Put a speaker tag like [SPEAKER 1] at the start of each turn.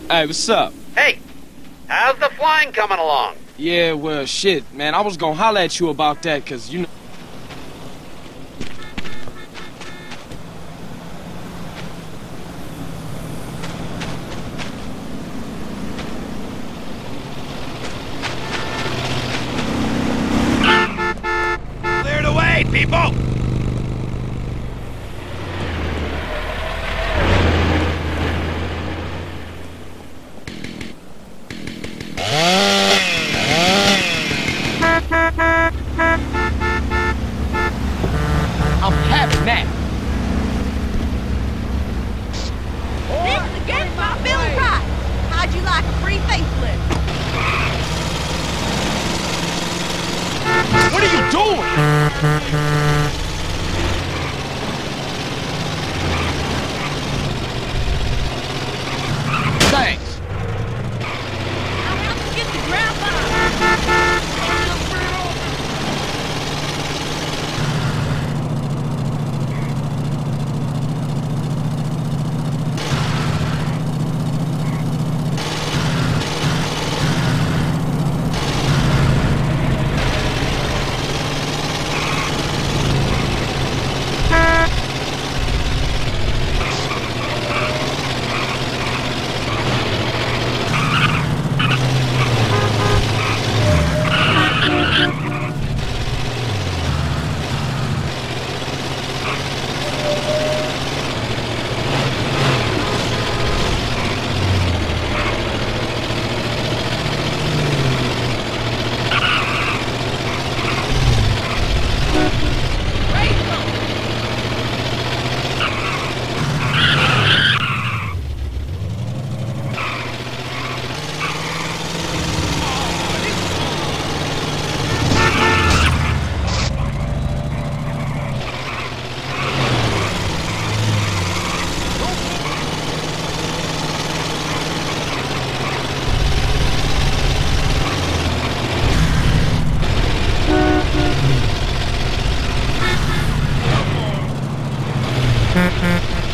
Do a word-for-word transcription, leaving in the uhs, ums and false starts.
[SPEAKER 1] Hey, what's up?
[SPEAKER 2] Hey, how's the flying coming along?
[SPEAKER 1] Yeah, well, shit, man. I was gonna holler at you about that, cause you know.
[SPEAKER 2] Clear the way, people!
[SPEAKER 1] I'm having that.
[SPEAKER 3] It's against my bill of rights. How'd you like a free facelift?
[SPEAKER 1] What are you doing? Thanks.
[SPEAKER 3] I'm out to get the ground bar.
[SPEAKER 4] Mm-hmm.